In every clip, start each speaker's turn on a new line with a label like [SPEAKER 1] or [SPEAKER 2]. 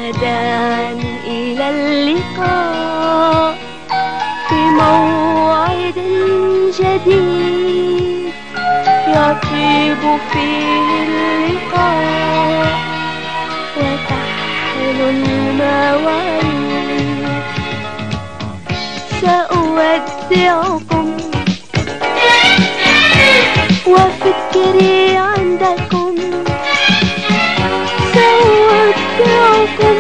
[SPEAKER 1] وداعا إلى اللقاء في موعد جديد يطيب فيه اللقاء وتحلو المواعيد. سأودعكم وفكري عندكم، سأودعكم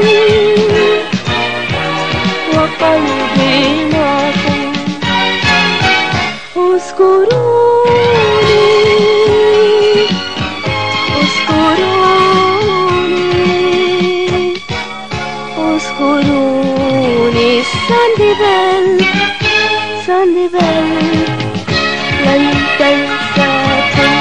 [SPEAKER 1] وقلبي معكم. اذكروني اذكروني اذكروني. سانديبال سانديبال لن تنساكم.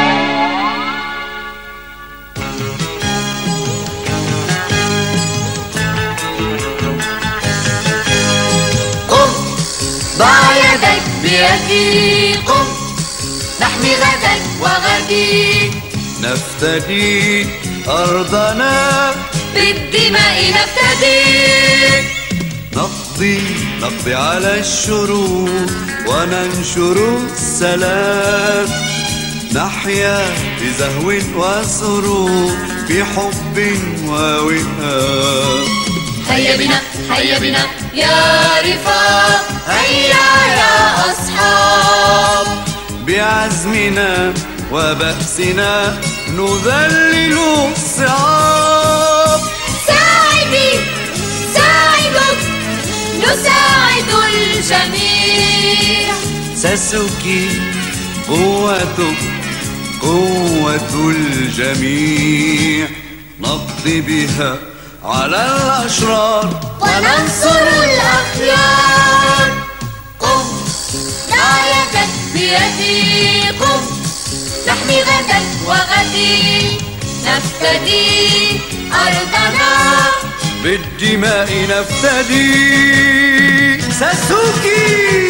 [SPEAKER 2] قم ضع يدك بيدي، قم نحمي غدا وغدي،
[SPEAKER 3] نفتدي أرضنا
[SPEAKER 2] بالدماء نفتدي.
[SPEAKER 3] نقضي على الشرور وننشر السلام، نحيا بزهو وسرور بحب ووئام.
[SPEAKER 2] هيا بنا هيا بنا يا رفاق، هيا يا أصحاب،
[SPEAKER 3] بعزمنا وبأسنا نذلل الصعاب.
[SPEAKER 2] ساعدي ساعدك نساعد الجميع.
[SPEAKER 3] ساسوكي قوتك قوة الجميع، نقضي بها على الأشرار
[SPEAKER 2] وننصر الأخيار. قم ضع يدك بيدي، قم نحمي غدا وغدي، نفتدي أرضنا
[SPEAKER 3] بالدماء نفتدي. ساسوكي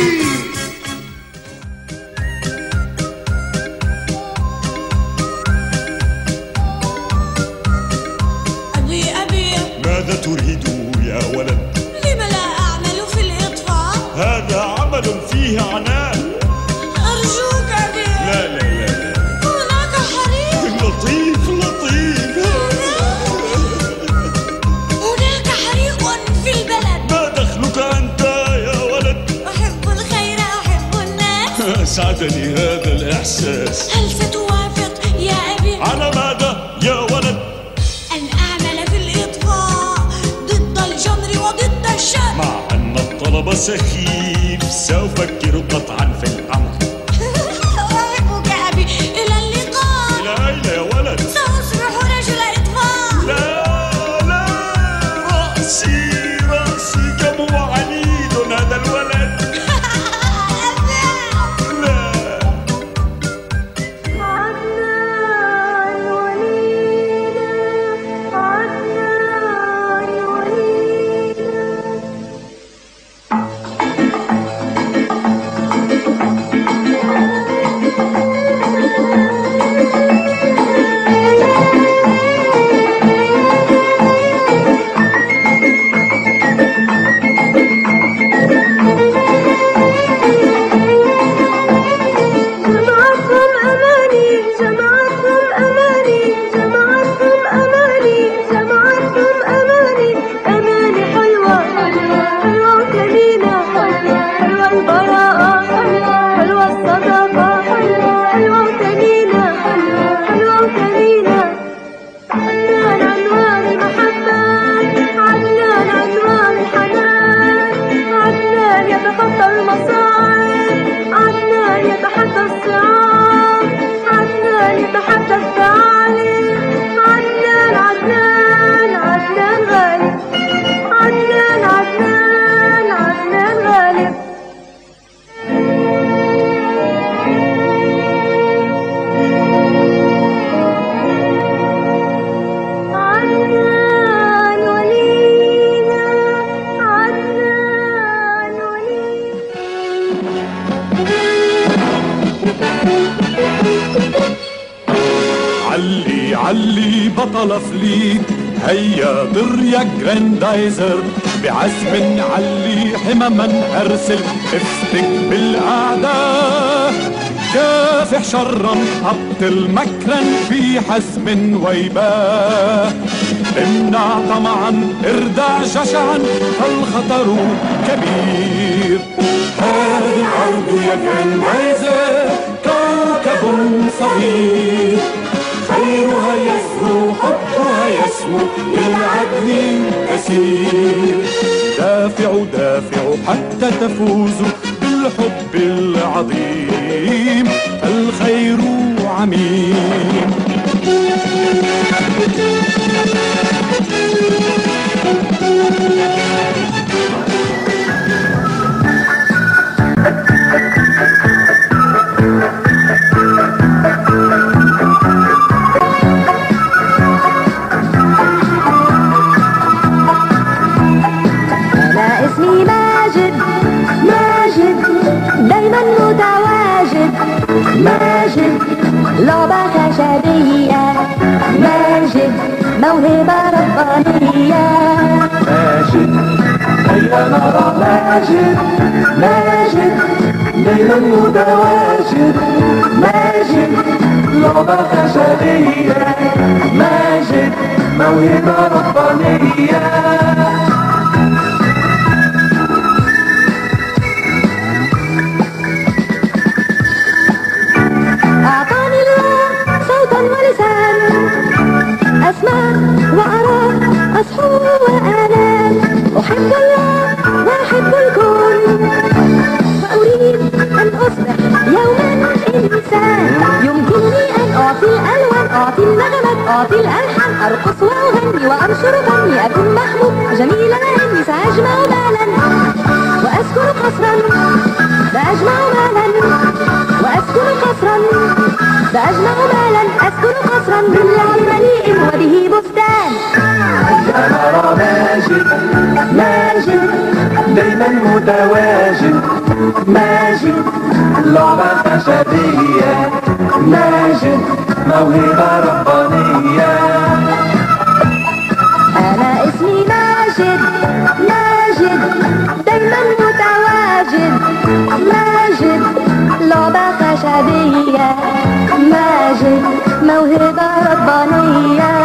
[SPEAKER 4] ماذا تريد يا ولد؟
[SPEAKER 5] لم لا أعمل في الإطفاء؟
[SPEAKER 4] هذا عمل فيه عناء.
[SPEAKER 5] أرجوك أبي.
[SPEAKER 4] لا لا لا لا،
[SPEAKER 5] هناك حريق.
[SPEAKER 4] لطيف لطيف.
[SPEAKER 5] هناك حريق في البلد.
[SPEAKER 4] ما دخلك أنت يا ولد؟
[SPEAKER 5] أحب الخير أحب الناس.
[SPEAKER 4] أسعدني هذا الإحساس.
[SPEAKER 5] هل ستوافق يا أبي؟
[SPEAKER 4] على ماذا يا ولد؟
[SPEAKER 5] أن أعمل في الإطفاء ضد الجمر وضد الشر.
[SPEAKER 4] مع أن الطلب سخيف سأفكر قطعا في الأمر.
[SPEAKER 5] أحبك أبي. إلى اللقاء.
[SPEAKER 4] إلى أين يا ولد؟
[SPEAKER 5] سأصبح رجل إطفاء.
[SPEAKER 4] لا لا، رأسي كم هو عنيد هذا الولد. لا علي بطل فليت،
[SPEAKER 6] هيا طر يا جراندايزر بعزم علي حمما ارسل افستك بالاعداء كافح شرا ابطل مكرا في حزم ويباه امنع طمعا اردع جشعا فالخطر كبير هذه الارض يا جراندايزر كوكب صغير خيرها يسمو حبها يسمو للعدل كثير دافعوا دافعوا حتى تفوزوا بالحب العظيم الخير عميم
[SPEAKER 1] ماجد لعبة خشبية ماجد موهبة ربانية
[SPEAKER 6] ماجد هيا نرى ماجد ماجد دايما متواجد ماجد لعبة خشبية ماجد موهبة ربانية
[SPEAKER 1] أعطاني الله صوتا ولسان أسمع وأرى أصحو وأنام أحب الله وأحب الكون وأريد أن أصبح يوما إنسان يمكنني أن أعطي الألوان أعطي النغمات أعطي الألحان أرقص وأغني وأنشر فني أكون محبوب جميلا إني سأجمع مالا وأسكن قصرا سأجمع مالا وأسكن قصرا سأجمع مالا أسكن قصرا بالله مليء وبه بستان
[SPEAKER 6] يا نرى ماجد ماجد دايما متواجد ماجد لعبة خشبية ماجد موهبة ربانية
[SPEAKER 1] أنا اسمي ماجد ماجد دايما متواجد ماجد لعبة خشبية ماجد موهبة ربانية